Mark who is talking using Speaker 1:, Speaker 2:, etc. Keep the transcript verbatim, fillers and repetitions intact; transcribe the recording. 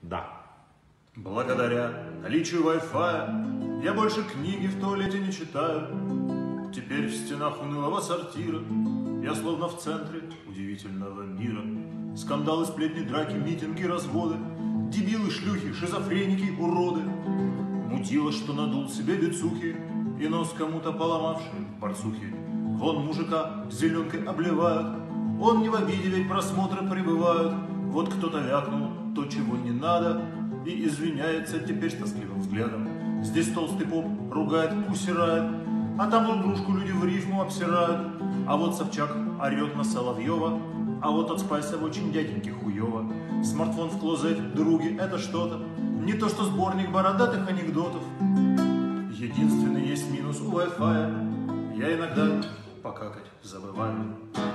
Speaker 1: Да.
Speaker 2: Благодаря наличию Wi-Fi я больше книги в туалете не читаю. Теперь в стенах унылого сортира я словно в центре удивительного мира. Скандалы, сплетни, драки, митинги, разводы, дебилы, шлюхи, шизофреники, уроды. Мутило, что надул себе бицухи и нос кому-то поломавший барсухи. Вон мужика зеленкой обливают, он не в обиде, ведь просмотры прибывают. Вот кто-то вякнул то, чего не надо, и извиняется теперь с тоскливым взглядом. Здесь толстый поп ругает, усирает, а там друг дружку люди в рифму обсирают. А вот Собчак орет на Соловьева, а вот от Спайса очень дяденьки хуёво. Смартфон в клозет, други, это что-то, не то что сборник бородатых анекдотов. Единственный есть минус у Wi-Fi, я иногда покакать забываю.